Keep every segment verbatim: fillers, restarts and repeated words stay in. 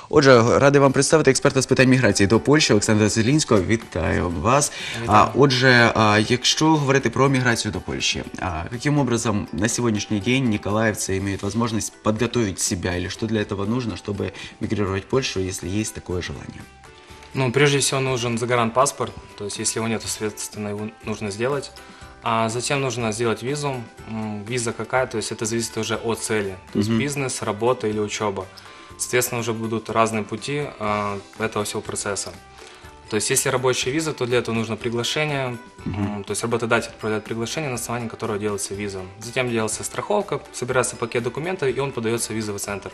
Отже, радий вам представити експерта з питань міграції до Польщі Олександра Зелінського. Вітаю вас. А, отже, а, якщо говорити про миграцию до Польши, а, каким образом на сегодняшний день николаевцы имеют возможность подготовить себя или что для этого нужно, чтобы мигрировать в Польшу, если есть такое желание? Ну, прежде всего нужен загранпаспорт, то есть если его нет, соответственно, его нужно сделать. А затем нужно сделать визу. М, Виза какая, то есть это зависит уже от цели. То есть бизнес, работа или учеба. Соответственно, уже будут разные пути а, этого всего процесса. То есть если рабочая виза, то для этого нужно приглашение. М, То есть работодатель отправляет приглашение, на основании которого делается виза. Затем делается страховка, собирается пакет документов, и он подается в визовый центр.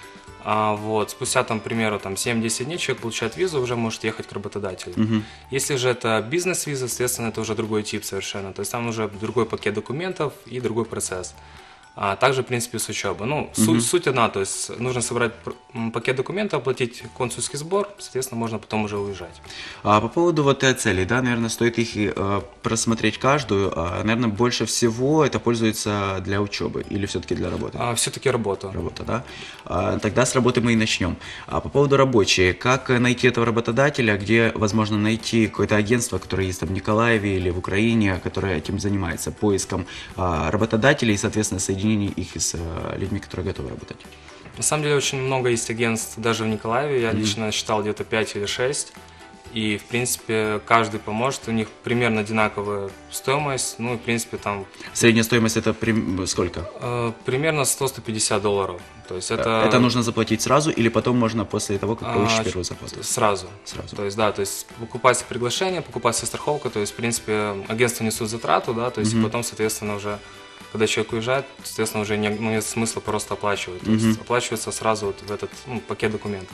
А, вот, спустя, там, к примеру, там, семь-десять дней человек получает визу, уже может ехать к работодателю. Если же это бизнес-виза, соответственно, это уже другой тип совершенно. То есть там уже другой пакет документов и другой процесс. А также, в принципе, с учебы. Ну, суть, суть одна, то есть нужно собрать пр- м, пакет документов, оплатить консульский сбор, соответственно, можно потом уже уезжать. А по поводу вот э, целей, да, наверное, стоит их и, э, просмотреть каждую. А, наверное, больше всего это пользуется для учебы или все-таки для работы? А, все-таки работа. Работа, да? А, тогда с работы мы и начнем. А по поводу рабочей, как э, найти этого работодателя, где возможно найти какое-то агентство, которое есть там в Николаеве или в Украине, которое этим занимается, поиском а, работодателей и, соответственно, соединением их с э, людьми, которые готовы работать? На самом деле очень много есть агентств даже в Николаеве, я лично считал где-то пять или шесть. И, в принципе, каждый поможет, у них примерно одинаковая стоимость, ну и, в принципе, там Средняя стоимость это прим- сколько? э, примерно сто-сто пятьдесят долларов. То есть это, Это нужно заплатить сразу или потом можно после того, как получишь А, первую зарплату? Сразу. Сразу. То есть, да, то есть покупается приглашение, покупается страховка, то есть, в принципе, агентство несут затрату, да, то есть, и потом, соответственно, уже, когда человек уезжает, соответственно, уже не, ну, нет смысла просто оплачивать. То есть, оплачивается сразу вот в этот ну, пакет документов.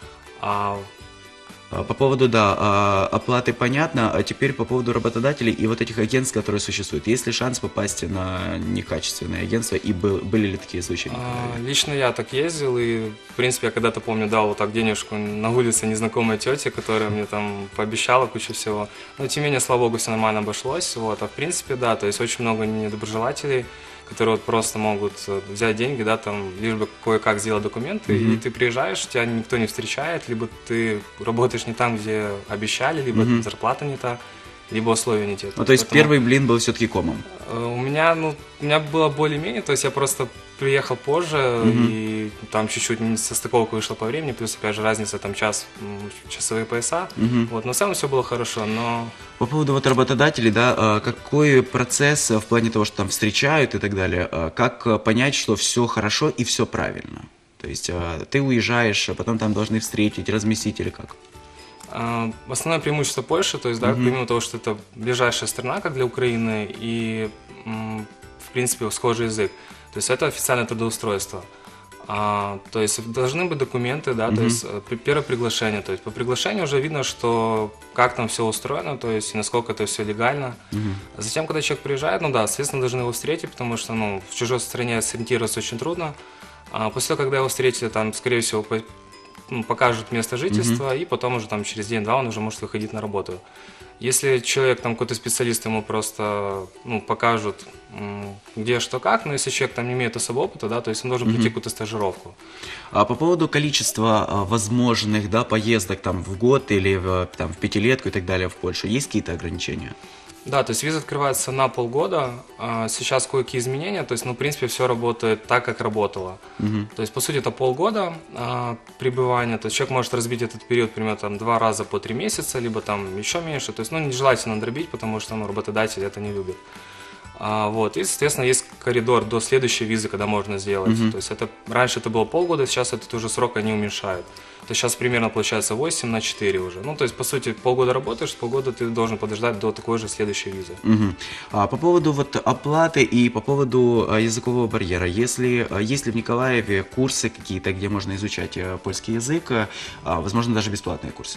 А А, По поводу, да, а, оплаты понятно, а теперь по поводу работодателей и вот этих агентств, которые существуют. Есть ли шанс попасть на некачественное агентство и был- были ли такие случаи в а, Николаеве? лично я так ездил, и, в принципе, я когда-то, помню, дал вот так денежку на улице незнакомой тете, которая мне там пообещала кучу всего. Но, тем не менее, слава богу, все нормально обошлось. Вот. А, в принципе, да, то есть очень много недоброжелателей, которые вот просто могут э, взять деньги, да, там, лишь бы кое-как сделать документы, и ты приезжаешь, тебя никто не встречает, либо ты работаешь не там, где обещали, либо зарплата не та, либо условия не те. Ну, то есть Поэтому, первый блин был все-таки комом. э, у меня, ну, у меня было более-менее, то есть я просто приехал позже, и там чуть-чуть не состыковка вышла по времени, плюс, опять же, разница там час, м, часовые пояса, вот, но в целом все было хорошо, но... По поводу вот работодателей, да, а, какой процесс а, в плане того, что там встречают и так далее, а, как а, понять, что все хорошо и все правильно? То есть а, ты уезжаешь, а потом там должны встретить, разместить или как? А, Основное преимущество Польши, то есть, да, помимо того, что это ближайшая страна, как для Украины, и, м, в принципе, схожий язык, то есть это официальное трудоустройство. А, то есть должны быть документы, да, то есть э, при- первое приглашение, то есть по приглашению уже видно, что как там все устроено, то есть и насколько это все легально. А затем, когда человек приезжает, ну да, соответственно, должны его встретить, потому что, ну, в чужой стране сориентироваться очень трудно. А после того, когда его встретили, там, скорее всего, по- ну, покажут место жительства, и потом уже там через день-два он уже может выходить на работу. Если человек, там какой-то специалист ему просто ну, покажут, м, где что как, но если человек там не имеет особого опыта, да, то есть он должен пройти какую-то стажировку. А по поводу количества а, возможных, да, поездок там в год или в, там, в пятилетку и так далее в Польшу, есть какие-то ограничения? Да, то есть виза открывается на полгода, а сейчас кое-какие изменения, то есть, ну, в принципе, все работает так, как работало. То есть, по сути, это полгода а, пребывания, то есть человек может разбить этот период, примерно, там, два раза по три месяца, либо там еще меньше, то есть, ну, нежелательно дробить, потому что, ну, работодатель это не любит. А, вот, и, соответственно, есть коридор до следующей визы, когда можно сделать. То есть это раньше это было полгода, сейчас этот уже срок они уменьшают. То есть сейчас примерно получается восемь на четыре уже. Ну, то есть, по сути, полгода работаешь, полгода ты должен подождать до такой же следующей визы. Мгм. А по поводу вот оплаты и по поводу а, языкового барьера, если а, есть ли в Николаеве курсы какие-то, где можно изучать а, польский язык, а, возможно, даже бесплатные курсы?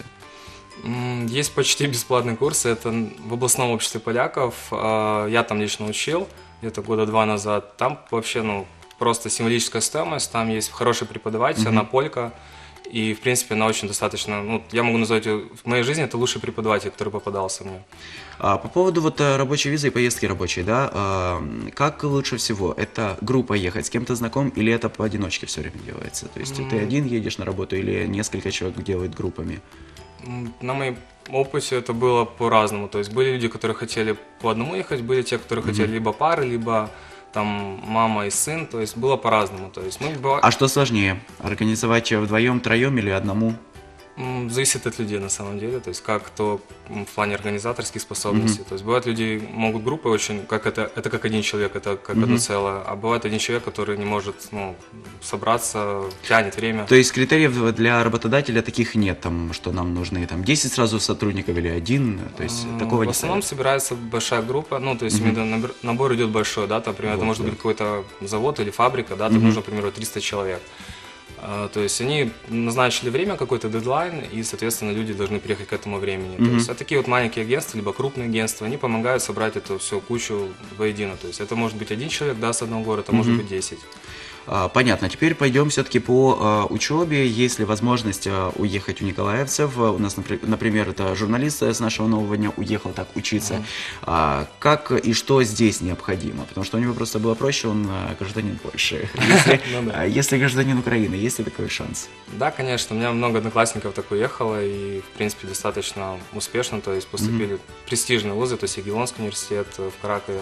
М, Есть почти бесплатные курсы, это в областном обществе поляков. А, Я там лично учил где-то года два назад. Там вообще, ну, просто символическая стоимость, там есть хороший преподаватель, она полька. И, в принципе, она очень достаточно, ну, я могу назвать ее, в моей жизни это лучший преподаватель, который попадался мне. А, по поводу вот э, рабочей визы и поездки рабочей, да, а, как лучше всего? Это группа ехать, с кем-то знаком, или это поодиночке все время делается? То есть ты один едешь на работу или несколько человек делают группами? М, На моем опыте это было по-разному. То есть были люди, которые хотели по одному ехать, были те, которые хотели либо пары, либо там мама и сын. То есть было по-разному. То есть мы быва- А что сложнее, организовать вдвоем, троем или одному? М, Зависит от людей на самом деле, то есть как кто м, в плане организаторских способностей. То есть бывают люди, могут группы очень, как это, это как один человек, это как одно целое, а бывает один человек, который не может ну, собраться, тянет время. То есть критериев для работодателя таких нет, там, что нам нужны там десять сразу сотрудников или один, то есть М, такого В не основном ставят. собирается большая группа, ну, то есть именно набор, набор идет большой, да, там, например, это Вот, может да. быть какой-то завод или фабрика, да, там нужно, например, триста человек. А, То есть они назначили время, какой-то дедлайн, и, соответственно, люди должны приехать к этому времени. То есть а такие вот маленькие агентства, либо крупные агентства, они помогают собрать эту всю кучу воедино. То есть это может быть один человек, да, с одного города, а может быть десять. А, Понятно. Теперь пойдем все-таки по а, учебе. Есть ли возможность а, уехать у николаевцев? А, У нас, напри- например, это журналист с нашего нового дня уехал так учиться. А, Как и что здесь необходимо? Потому что у него просто было проще, он а, гражданин Польши. Если, Ну да. а, если гражданин Украины, есть ли такой шанс? Да, конечно, у меня много одноклассников так уехало, и, в принципе, достаточно успешно, то есть поступили в престижные вузы, то есть Ягеллонский университет в Кракове.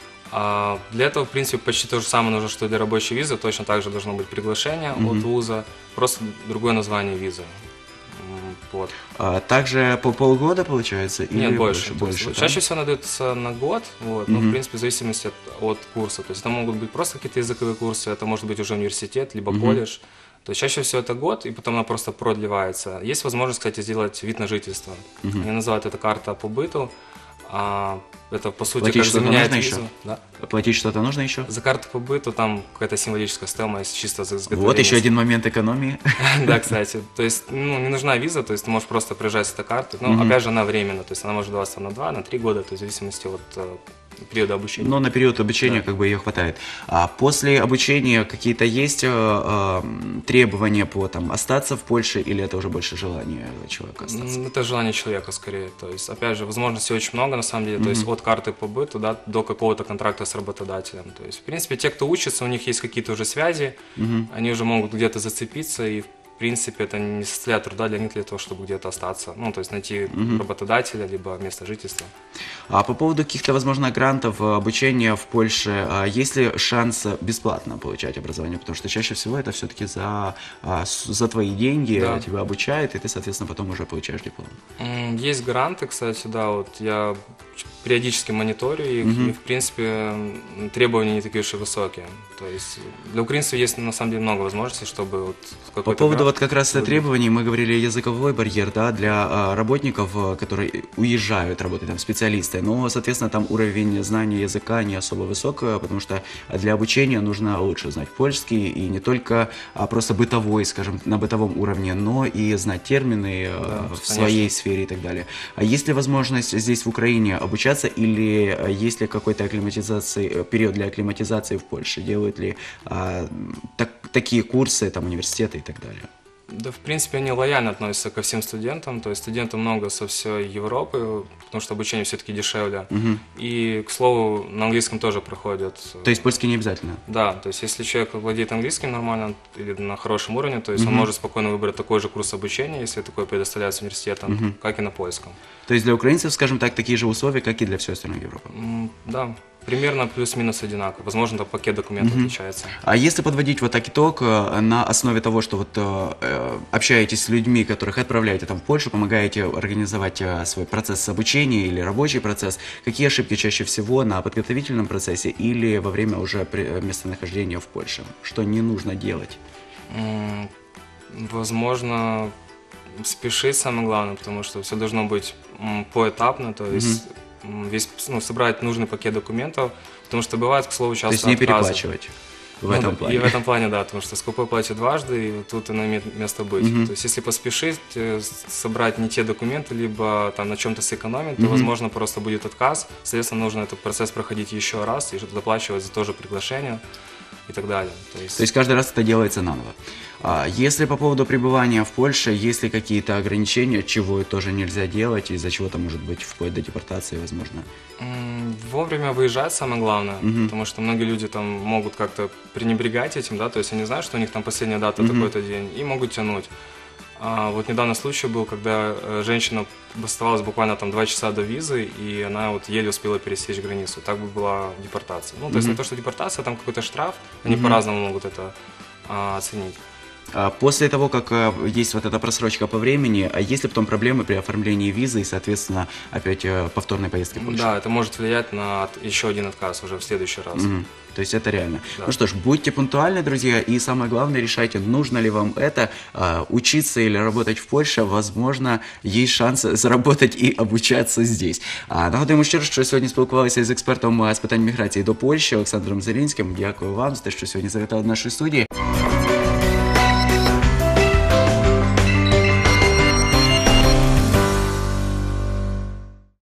А для этого, в принципе, почти то же самое нужно, что и для рабочей визы, точно так же должно быть приглашение от вуза, просто другое название визы. М, Вот. А, Также по полгода получается? Или Нет, больше. То больше, есть да? чаще всего надается на год, вот, но, в принципе, в зависимости от, от курса. То есть это могут быть просто какие-то языковые курсы, это может быть уже университет, либо колледж. То есть чаще всего это год, и потом она просто продлевается. Есть возможность, кстати, сделать вид на жительство. Они называют это карта по быту. А, это, по сути, Платить как что-то заменяет нужно визу. еще? Да. Платить что-то нужно еще? За карту по быту там какая-то символическая стоимость чисто за изготовление. Вот еще один момент экономии. Да, кстати. То есть, ну, не нужна виза, то есть ты можешь просто приезжать с этой картой. Но, опять же, она временно, то есть она может даваться на два, на три года, то есть в зависимости от э, периода обучения. Но на период обучения как бы ее хватает. А после обучения какие-то есть э, э, требования по там остаться в Польше, или это уже больше желание человека остаться? М, Это желание человека скорее. То есть, опять же, возможностей очень много на самом деле. То есть от карты по быту, да, до какого-то контракта с работодателем. То есть, в принципе, те, кто учится, у них есть какие-то уже связи, они уже могут где-то зацепиться, и в принципе это не составляет труда для них для того, чтобы где-то остаться. Ну, то есть найти работодателя, либо место жительства. А по поводу каких-то, возможно, грантов, э, обучения в Польше, а есть ли шанс бесплатно получать образование? Потому что чаще всего это все-таки за, а, с- за твои деньги, Да. тебя обучают, и ты, соответственно, потом уже получаешь диплом. М, Есть гранты, кстати, да, вот я ч- периодически мониторю их, и, в принципе, м, требования не такие уж и высокие. То есть для украинцев есть, на самом деле, много возможностей, чтобы вот По какой-то поводу грант вот как раз выбить. требований, мы говорили языковой барьер, да, для а, работников, а, которые уезжают работать, там, специалисты, но, соответственно, там уровень знания языка не особо высок, а, потому что для обучения нужно лучше знать польский, и не только а, просто бытовой, скажем, на бытовом уровне, но и знать термины а, Да, в конечно. своей сфере и так далее. А есть ли возможность здесь, в Украине, обучаться, или а, есть ли какой-то акклиматизации, э, период для акклиматизации в Польше? Делают ли а, так- такие курсы, там, университеты и так далее? Да, в принципе, они лояльно относятся ко всем студентам, то есть студентов много со всей Европы, потому что обучение все-таки дешевле. И, к слову, на английском тоже проходят. То есть польский не обязательно? Да, то есть если человек владеет английским нормально или на хорошем уровне, то есть он может спокойно выбрать такой же курс обучения, если такое предоставляется университетом, как и на польском. То есть для украинцев, скажем так, такие же условия, как и для всей остальной Европы. М, Да, примерно плюс-минус одинаково. Возможно, там пакет документов отличается. А если подводить вот так итог, э, на основе того, что вот э, э, общаетесь с людьми, которых отправляете там в Польшу, помогаете организовать э, свой процесс обучения или рабочий процесс, какие ошибки чаще всего на подготовительном процессе или во время уже при- местонахождения в Польше? Что не нужно делать? М, Возможно, спешить самое главное, потому что все должно быть м, поэтапно, то есть м, весь, ну, собрать нужный пакет документов, потому что бывает, к слову, часто То есть не отказы. переплачивать в Ну этом да, плане. И в этом плане, да, потому что скупой платит дважды, и тут оно имеет место быть. То есть если поспешить, э, с- собрать не те документы, либо там на чем-то сэкономить, то, возможно, просто будет отказ. Соответственно, нужно этот процесс проходить еще раз и доплачивать за то же приглашение. и так далее. То есть, То есть каждый раз это делается наново. А если по поводу пребывания в Польше, есть ли какие-то ограничения, чего тоже нельзя делать, из-за чего то может быть вплоть до депортации, возможно? м, вовремя выезжать самое главное, потому что многие люди там могут как-то пренебрегать этим, да, то есть они знают, что у них там последняя дата такой-то день, и могут тянуть. А вот недавно случай был, когда э, женщина оставалась буквально там два часа до визы, и она вот еле успела пересечь границу. Так бы была депортация. Ну, то есть не то, что депортация, там какой-то штраф, они по-разному могут это а, оценить. А после того, как а, есть вот эта просрочка по времени, а есть ли потом проблемы при оформлении визы и, соответственно, опять а, повторной поездки в Польшу? Да, это может влиять на от- еще один отказ уже в следующий раз. Мгм. То есть это реально. Да. Ну что ж, будьте пунктуальны, друзья, и самое главное, решайте, нужно ли вам это, а, учиться или работать в Польше. Возможно, есть шанс заработать і обучатися здесь. А, нагадуємо ще раз, що сьогодні спілкувалися з експертом а, з питань міграції до Польщі Олександром Зелінським. Дякую вам за те, що сьогодні завітали до нашої студії.